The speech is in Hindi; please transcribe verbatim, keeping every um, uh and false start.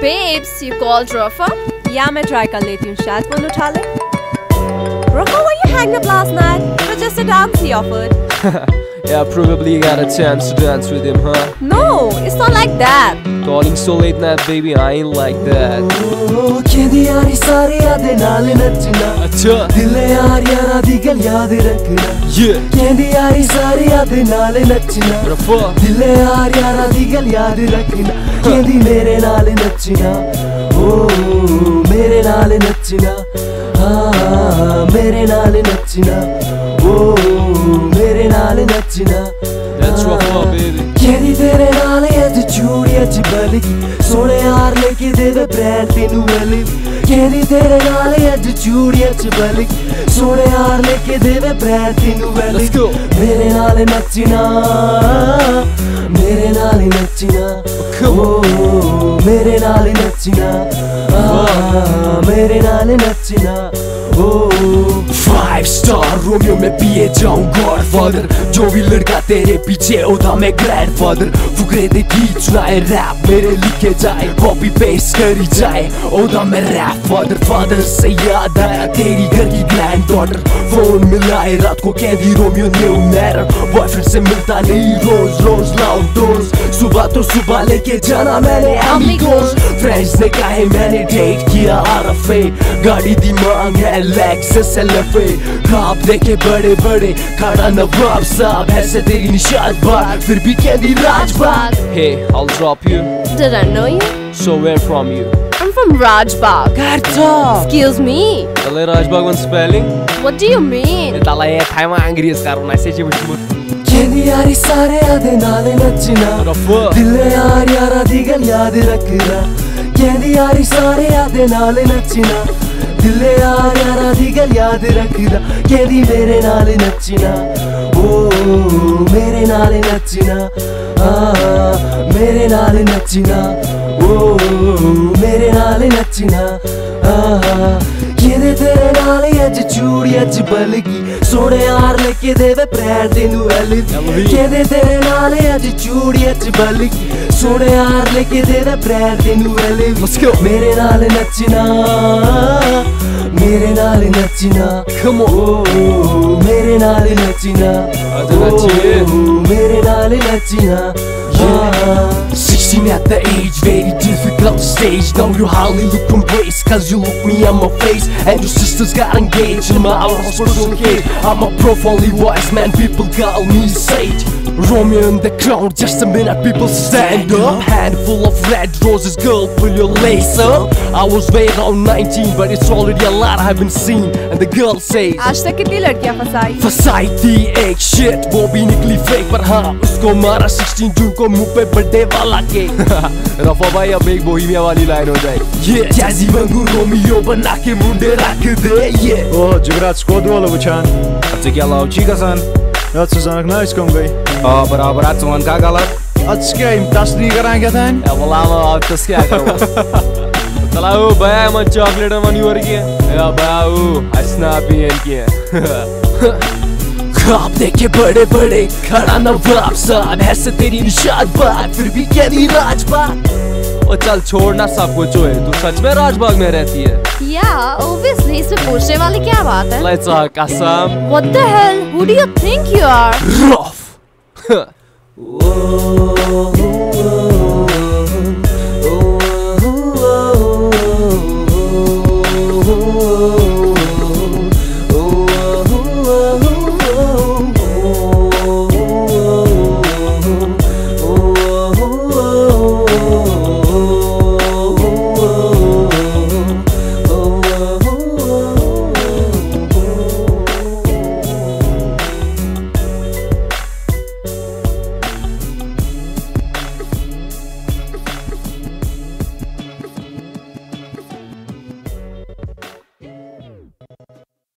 Babes, you called Rafa? Yeah, मैं try कर लेती हूँ, शायद फोन उठा ले. Rafa, why you hanged up last night? It was just a dance he offered. Yeah, probably you got a chance to dance with him, huh? No, it's not like that. Calling so late night, baby, I ain't like that. कहदी यारी सारे यादें नाल नचना. अच्छा. दिल यार यारा दी गल याद रखना. Yeah. कहदी यारी सारे यादें नाल नचना. Rafa. दिल यार यारा दी गल याद रखना. कहदी मेरे नाल नचना. ओ मेरे नाल नचना. हाँ मेरे नाल नचना. ओ मेरे नाल नचना. That's Rafa, baby. कहदी तेरे नाल अज चूड़ी अज बलगी. सोने यार लेके देवे ब्रांड तेनू वाली. कहदी तेरे नाल अज चूड़ी अज बलगी. सोने यार लेके देवे ब्रांड तेनू वाली. मेरे नाल नचना. मेरे नाल नचना. ओ मेरे नाल नचना. मेरे नाल नचना. फाइव स्टार रोमियो में पिए जाऊं गॉडफादर. जो भी लड़का तेरे पीछे होता मैं ग्रैंडफादर. फुकरे दे गीत सुनाए रैप मेरे लिखे जाए. कॉपी पेस्ट करी जाए होता मैं रैप फादर. फादर से याद आया तेरी घर की ग्रैंड डॉटर. फोन मिलाए रात को कहती रोमियो न्यू मैटर. बॉयफ्रेंड से मिलता नहीं रोज रोज लाउड डोज. सुबह तो सुबह लेके जाना मैंने अमीगोस. फ्रेंड्स ने कहा मैंने डेट किया आरफे. गाड़ी दी मांग है लेक्सस एलएफए. ख्वाब देखे बड़े बड़े खड़ा नवाब साहब. ऐसे तेरी निशात बार फिर भी कहती Rajbagh. Hey, I'll drop you. Did I know you? So where from you? I'm from RaJbagh. Excuse me? Tala RaJbagh one spelling? What do you mean? Tala ye Thai ma English karun aise je bichmu. कहदी यारी सारे यादें नाल नचना. Rafa. दिल यार यारा दी गल याद रखना. कहदी यारी सारे यादें नाल नचना. दिल यार यारा दी गल याद रखना. कहदी मेरे नाल नचना. ओ मेरे नाल नचना. हाँ मेरे नाल नचना. ओ मेरे नाल नचना. हाँ कहदे तेरे नाल अज चूड़ी अज बलगी. सोने यार लेके देवे ब्रांड तेनू वाली. कहदे तेरे नाल अज चूड़ी अज बलगी. सोने यार लेके देवे ब्रांड तेनू वाली. मेरे नाल नचना. मेरे नाल नचना. Come on. ओ मेरे नाल नचना. ओ मेरे नाल नचना. sixteen at the age, very difficult stage. Now you hardly look from grace, cause you look me on my face. And your sisters got engaged in my hospital cage. I'm a profoundly wise man, people call me sage. Romeo in the crowd, just a minute, people stand up. Handful of red roses, girl, pull your lace up. I was way around nineteen, but it's already a lot I haven't seen. And the girl says, आज तक कितनी लड़कियां फंसाई? फंसाई थी एक shit, वो भी निकली fake. पर हाँ उसको मारा sixteen जून को मुंह पे बर्थडे वाला केक. रफा भाई अब एक बोहिमिया वाली लाइन हो जाए. Yeah, jazzy वांगू रोमियो बना के मुंडे रख दे. Yeah. Oh, जिगरात skodola वुचान. Atzik yalla uchigasan. Dat ze zanak nice kom gay. Ah, बराबर आज सुमन का गलत. Atske im tas नहीं कराएंगे थान. Ya वाला मैं अब तस क्या करूँ? चला वो भैया मैं चॉकलेट मनी हो रही है. या भैया वो स्नैपी है क्या? ख्वाब देखे बड़े बड़े खड़ा नवाब साहब. ऐसे तेरी निशात बात फिर भी कहती राजबाग. ओ चल छोड़ना सब कुछ है. तू सच में राजबाग में रहती है? Yeah, obviously. इसमें पूछने वाली क्या बात है? Let's uh, कसम. What the hell? Who do you think you are? Rough.